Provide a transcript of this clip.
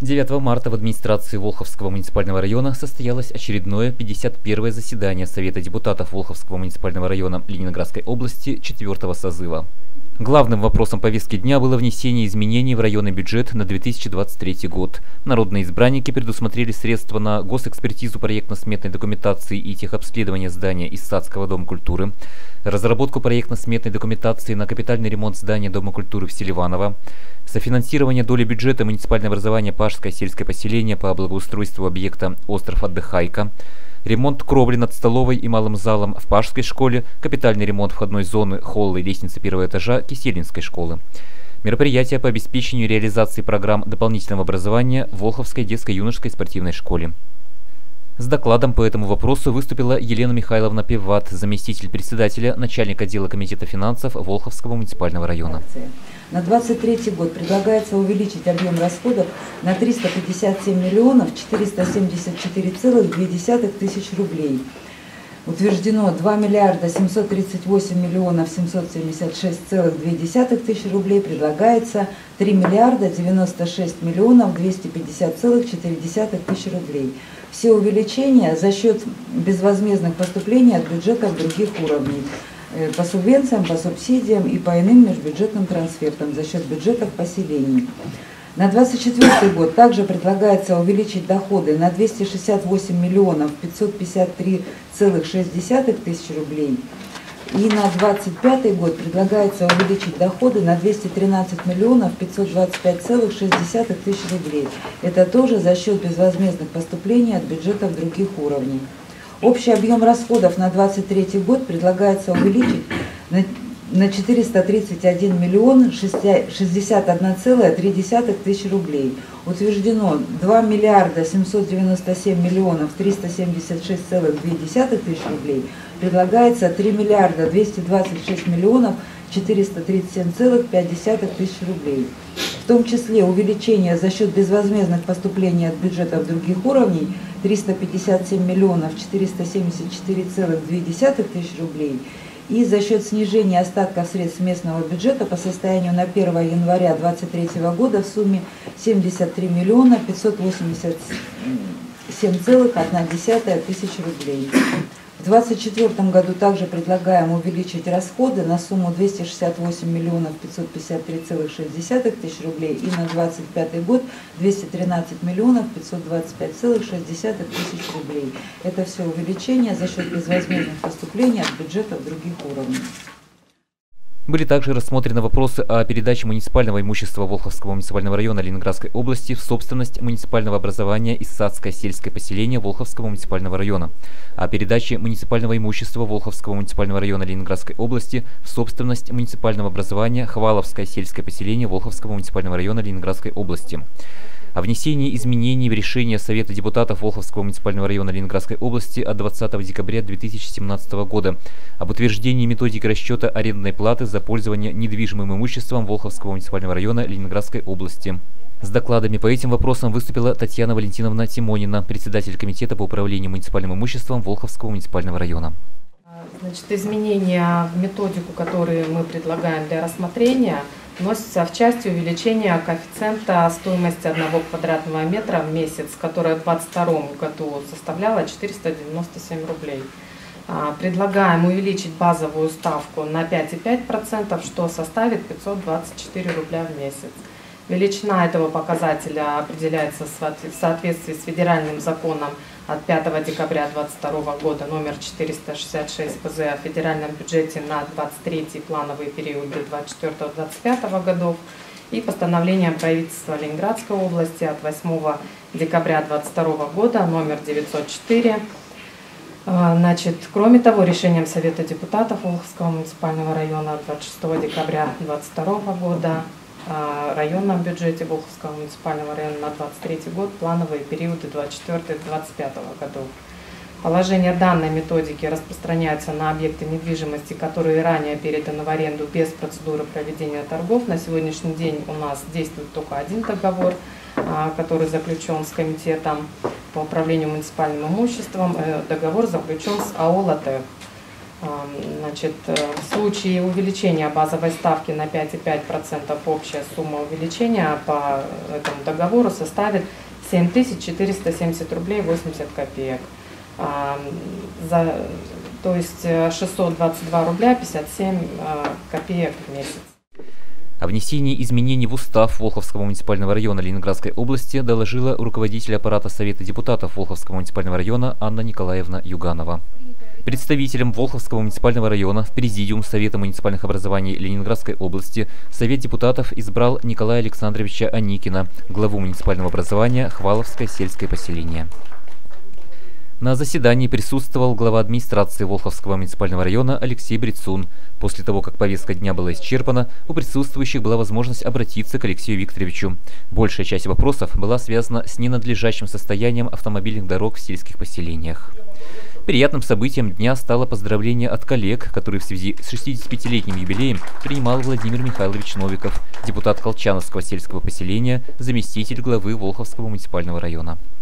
9 марта в администрации Волховского муниципального района состоялось очередное 51-е заседание Совета депутатов Волховского муниципального района Ленинградской области 4-го созыва. Главным вопросом повестки дня было внесение изменений в районный бюджет на 2023 год. Народные избранники предусмотрели средства на госэкспертизу проектно-сметной документации и техобследование здания Иссадского дома культуры, разработку проектно-сметной документации на капитальный ремонт здания Дома культуры в Селиваново, софинансирование доли бюджета муниципального образования Пашское сельское поселение по благоустройству объекта «Остров Отдыхайка», ремонт кровли над столовой и малым залом в Пашской школе, капитальный ремонт входной зоны, холла и лестницы первого этажа Киселинской школы. Мероприятия по обеспечению реализации программ дополнительного образования в Волховской детско-юношеской спортивной школе. С докладом по этому вопросу выступила Елена Михайловна Певат, заместитель председателя, начальник отдела комитета финансов Волховского муниципального района. На 2023 год предлагается увеличить объем расходов на 357 миллионов 474,2 тысяч рублей. Утверждено 2 миллиарда 738 миллионов 776,2 тысяч рублей, предлагается 3 миллиарда 96 миллионов 250,4 тысяч рублей. Все увеличения за счет безвозмездных поступлений от бюджетов других уровней, по субвенциям, по субсидиям и по иным межбюджетным трансфертам за счет бюджетов поселений. На 2024 год также предлагается увеличить доходы на 268 миллионов 553,6 тысяч рублей. И на 2025 год предлагается увеличить доходы на 213 миллионов 525,6 тысяч рублей. Это тоже за счет безвозмездных поступлений от бюджетов других уровней. Общий объем расходов на 2023 год предлагается увеличить на 431 миллион 61,3 тысяч рублей. Утверждено 2 миллиарда 797 миллионов 376,2 тысяч рублей. Предлагается 3 миллиарда 226 миллионов 437,5 тысяч рублей. В том числе увеличение за счет безвозмездных поступлений от бюджетов других уровней 357 миллионов 474,2 тысяч рублей. И за счет снижения остатков средств местного бюджета по состоянию на 1 января 2023 года в сумме 73 миллиона 587,1 тысяч рублей. В 2024 году также предлагаем увеличить расходы на сумму 268 миллионов 553,6 тысяч рублей и на 2025 год 213 миллионов 525,6 тысяч рублей. Это все увеличение за счет безвозмездных поступлений от бюджетов других уровней. Были также рассмотрены вопросы о передаче муниципального имущества Волховского муниципального района Ленинградской области в собственность муниципального образования Иссадское сельское поселение Волховского муниципального района, о передаче муниципального имущества Волховского муниципального района Ленинградской области в собственность муниципального образования Хваловское сельское поселение Волховского муниципального района Ленинградской области, о внесении изменений в решение Совета депутатов Волховского муниципального района Ленинградской области от 20 декабря 2017 года об утверждении методики расчета арендной платы за пользование недвижимым имуществом Волховского муниципального района Ленинградской области. С докладами по этим вопросам выступила Татьяна Валентиновна Тимонина, председатель комитета по управлению муниципальным имуществом Волховского муниципального района. Значит, изменения в методику, которые мы предлагаем для рассмотрения, вносятся в части увеличения коэффициента стоимости 1 квадратного метра в месяц, которая в 2022 году составляла 497 рублей. Предлагаем увеличить базовую ставку на 5,5%, что составит 524 рубля в месяц. Величина этого показателя определяется в соответствии с федеральным законом от 5 декабря 2022 года номер 466 ФЗ о федеральном бюджете на 23 плановые периоды 2024-2025 годов и постановлением правительства Ленинградской области от 8 декабря 2022 года номер 904. Значит, кроме того, решением Совета депутатов Волховского муниципального района от 26 декабря 2022 года в районном бюджете Волховского муниципального района на 2023 год плановые периоды 2024-2025 годов. Положения данной методики распространяются на объекты недвижимости, которые ранее переданы в аренду без процедуры проведения торгов. На сегодняшний день у нас действует только один договор, который заключен с комитетом по управлению муниципальным имуществом. Договор заключен с АО «Латэ». Значит, в случае увеличения базовой ставки на 5,5% общая сумма увеличения по этому договору составит 7470 рублей 80 копеек. То есть 622 рубля 57 копеек в месяц. О внесении изменений в устав Волховского муниципального района Ленинградской области доложила руководитель аппарата Совета депутатов Волховского муниципального района Анна Николаевна Юганова. Представителям Волховского муниципального района в Президиум Совета муниципальных образований Ленинградской области Совет депутатов избрал Николая Александровича Аникина, главу муниципального образования Хваловское сельское поселение. На заседании присутствовал глава администрации Волховского муниципального района Алексей Брецун. После того, как повестка дня была исчерпана, у присутствующих была возможность обратиться к Алексею Викторовичу. Большая часть вопросов была связана с ненадлежащим состоянием автомобильных дорог в сельских поселениях. Приятным событием дня стало поздравление от коллег, которые в связи с 65-летним юбилеем принимал Владимир Михайлович Новиков, депутат Колчановского сельского поселения, заместитель главы Волховского муниципального района.